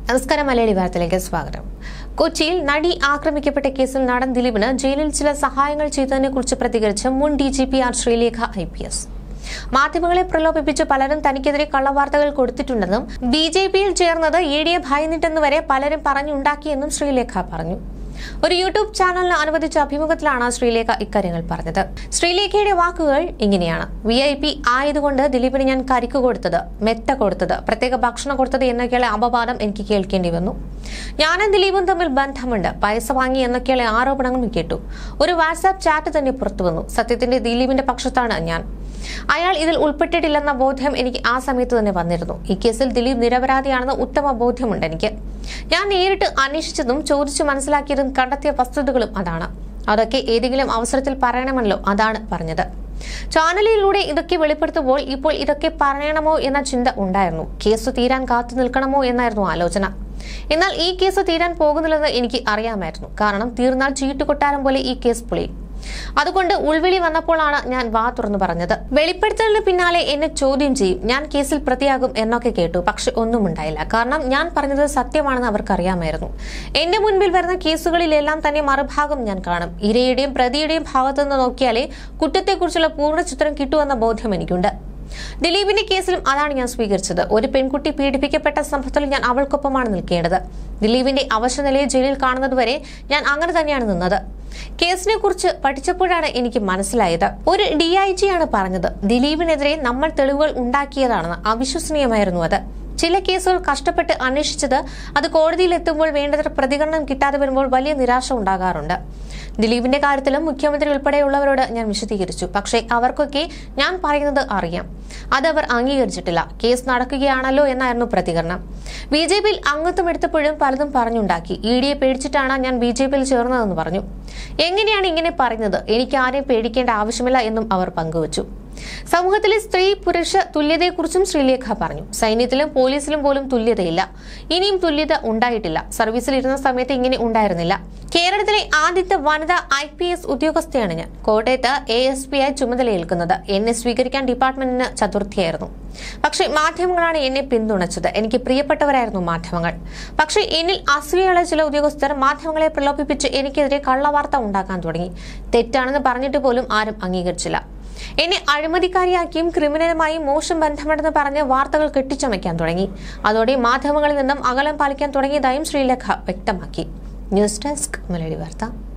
നമസ്കാരം മലയാളി വാർത്തയിലേക്ക് സ്വാഗതം. കൊച്ചിയിൽ നടി ആക്രമിക്കപ്പെട്ട കേസിൽ നടൻ ദിലീപിന് ജയിലിൽ ചില സഹായങ്ങൾ ചെയ്തതിനെക്കുറിച്ച് പ്രതികരിച്ച് മുൻ DGP ആർ ശ്രീലേഖ IPS. മാധ്യമങ്ങളെ പ്രലോഭിപ്പിച്ച് പലരും തനിക്കെതിരെ കള്ളവാർത്തകൾ കൊടുത്തിട്ടുണ്ടെന്നും BJPയിൽ ചേർന്നത് EDയെ ഭയന്നിട്ടെന്ന് വരെ പലരും പറഞ്ഞുണ്ടാക്കിയെന്നും ശ്രീലേഖ പറഞ്ഞു. ഒരു യൂട്യൂബ് ചാനലിന് അനുവദിച്ച അഭിമുഖത്തിലാണ് ശ്രീലേഖ ഇക്കാര്യങ്ങൾ പറഞ്ഞത്. ശ്രീലേഖയുടെ വാക്കുകൾ ഇങ്ങനെയാണ്: VIP ആയതുകൊണ്ട് ദിലീപിന് ഞാൻ കരിക്ക് കൊടുത്തത്, മെത്ത കൊടുത്തത്, പ്രത്യേക ഭക്ഷണം കൊടുത്തത് എന്നൊക്കെയുള്ള അപവാദം എനിക്ക് കേൾക്കേണ്ടി വന്നു. ഞാനും ദിലീപും തമ്മിൽ ബന്ധമുണ്ട്, പൈസ വാങ്ങി എന്നൊക്കെയുള്ള ആരോപണങ്ങളും കേട്ടു. ഒരു വാട്സാപ്പ് ചാറ്റ് തന്നെ പുറത്തു വന്നു. സത്യത്തിന്റെ ദിലീപിന്റെ പക്ഷത്താണ് ഞാൻ. അയാൾ ഇതിൽ ഉൾപ്പെട്ടിട്ടില്ലെന്ന ബോധ്യം എനിക്ക് ആ സമയത്ത് തന്നെ വന്നിരുന്നു. ഈ കേസിൽ ദിലീപ് നിരപരാധിയാണെന്ന് ഉത്തമ ബോധ്യമുണ്ട് എനിക്ക്. ഞാൻ നേരിട്ട് അന്വേഷിച്ചതും ചോദിച്ചു മനസ്സിലാക്കിയതും കണ്ടെത്തിയ വസ്തുതകളും അതാണ്. അതൊക്കെ ഏതെങ്കിലും അവസരത്തിൽ പറയണമല്ലോ, അതാണ് പറഞ്ഞത്. ചാനലിലൂടെ ഇതൊക്കെ വെളിപ്പെടുത്തുമ്പോൾ ഇപ്പോൾ ഇതൊക്കെ പറയണമോ എന്ന ചിന്ത ഉണ്ടായിരുന്നു. കേസ് തീരാൻ കാത്തു നിൽക്കണമോ എന്നായിരുന്നു ആലോചന. എന്നാൽ ഈ കേസ് തീരാൻ പോകുന്നില്ലെന്ന് എനിക്ക് അറിയാമായിരുന്നു. കാരണം തീർന്നാൽ ചീട്ടുകൊട്ടാരം പോലെ ഈ കേസ് പൊളിയും. അതുകൊണ്ട് ഉൾവിളി വന്നപ്പോഴാണ് ഞാൻ വാ തുറന്നു പറഞ്ഞത്. വെളിപ്പെടുത്തലിന് പിന്നാലെ എന്നെ ചോദ്യം ചെയ്യും, ഞാൻ കേസിൽ പ്രതിയാകും എന്നൊക്കെ കേട്ടു. പക്ഷെ ഒന്നും ഉണ്ടായില്ല. കാരണം ഞാൻ പറഞ്ഞത് സത്യമാണെന്ന് അവർക്കറിയാമായിരുന്നു. എന്റെ മുൻപിൽ വരുന്ന കേസുകളിലെല്ലാം തന്നെ മറുഭാഗം ഞാൻ കാണും. ഇരയുടെയും പ്രതിയുടെയും ഭാഗത്തുനിന്ന് നോക്കിയാലേ കുറ്റത്തെക്കുറിച്ചുള്ള പൂർണ്ണ ചിത്രം കിട്ടുമെന്ന ബോധ്യം എനിക്കുണ്ട്. ദിലീപിന്റെ കേസിലും അതാണ് ഞാൻ സ്വീകരിച്ചത്. ഒരു പെൺകുട്ടി പീഡിപ്പിക്കപ്പെട്ട സംഭവത്തിൽ ഞാൻ അവൾക്കൊപ്പമാണ് നിൽക്കേണ്ടത്. ദിലീപിന്റെ അവശനിലയെ ജയിലിൽ കാണുന്നതുവരെ ഞാൻ അങ്ങനെ തന്നെയാണ് നിന്നത്. കേസിനെ കുറിച്ച് പഠിച്ചപ്പോഴാണ് എനിക്ക് മനസ്സിലായത്. ഒരു DIG ആണ് പറഞ്ഞത്, ദിലീപിനെതിരെ നമ്മൾ തെളിവുകൾ ഉണ്ടാക്കിയതാണെന്ന്. അവിശ്വസനീയമായിരുന്നു അത്. ചില കേസുകൾ കഷ്ടപ്പെട്ട് അന്വേഷിച്ചത് അത് കോടതിയിൽ എത്തുമ്പോൾ വേണ്ടത്ര പ്രതികരണം കിട്ടാതെ വരുമ്പോൾ വലിയ നിരാശ ഉണ്ടാകാറുണ്ട്. ദിലീപിന്റെ കാര്യത്തിലും മുഖ്യമന്ത്രി ഉൾപ്പെടെയുള്ളവരോട് ഞാൻ വിശദീകരിച്ചു. പക്ഷേ അവർക്കൊക്കെ ഞാൻ പറയുന്നത് അറിയാം. അതവർ അംഗീകരിച്ചിട്ടില്ല. കേസ് നടക്കുകയാണല്ലോ എന്നായിരുന്നു പ്രതികരണം. BJPയിൽ അംഗത്വം എടുത്തപ്പോഴും പലതും പറഞ്ഞുണ്ടാക്കി. EDയെ പേടിച്ചിട്ടാണ് ഞാൻ BJPയിൽ ചേർന്നതെന്ന് പറഞ്ഞു. എങ്ങനെയാണ് ഇങ്ങനെ പറയുന്നത്? എനിക്ക് ആരെയും പേടിക്കേണ്ട ആവശ്യമില്ല എന്നും അവർ പങ്കുവച്ചു. സമൂഹത്തിലെ സ്ത്രീ പുരുഷ തുല്യതയെക്കുറിച്ചും ശ്രീലേഖ പറഞ്ഞു. സൈന്യത്തിലും പോലീസിലും പോലും തുല്യതയില്ല. ഇനിയും തുല്യത ഉണ്ടായിട്ടില്ല. സർവീസിൽ ഇരുന്ന സമയത്ത് ഇങ്ങനെ ഉണ്ടായിരുന്നില്ല. കേരളത്തിലെ ആദ്യത്തെ വനിതാ IPS ഉദ്യോഗസ്ഥയാണ് ഞാൻ. കോട്ടയത്ത് ASP ആയി ചുമതലയേൽക്കുന്നത്. എന്നെ സ്വീകരിക്കാൻ ഡിപ്പാർട്ട്മെന്റിന് ചതുർത്ഥിയായിരുന്നു. പക്ഷേ മാധ്യമങ്ങളാണ് എന്നെ പിന്തുണച്ചത്. എനിക്ക് പ്രിയപ്പെട്ടവരായിരുന്നു മാധ്യമങ്ങൾ. പക്ഷേ എന്നിൽ അസൂയുള്ള ചില ഉദ്യോഗസ്ഥർ മാധ്യമങ്ങളെ പ്രലോഭിപ്പിച്ച് എനിക്കെതിരെ കള്ളവാർത്ത ഉണ്ടാക്കാൻ തുടങ്ങി. തെറ്റാണെന്ന് പറഞ്ഞിട്ട് പോലും ആരും അംഗീകരിച്ചില്ല. എന്നെ അഴിമതിക്കാരിയാക്കിയും ക്രിമിനലുമായും മോശം ബന്ധമുണ്ടെന്ന് പറഞ്ഞ് വാർത്തകൾ കെട്ടിച്ചമയ്ക്കാൻ തുടങ്ങി. അതോടെ മാധ്യമങ്ങളിൽ നിന്നും അകലം പാലിക്കാൻ തുടങ്ങിയതായും ശ്രീലേഖ വ്യക്തമാക്കി. ന്യൂസ് ഡെസ്ക് മലയാളി വാർത്ത.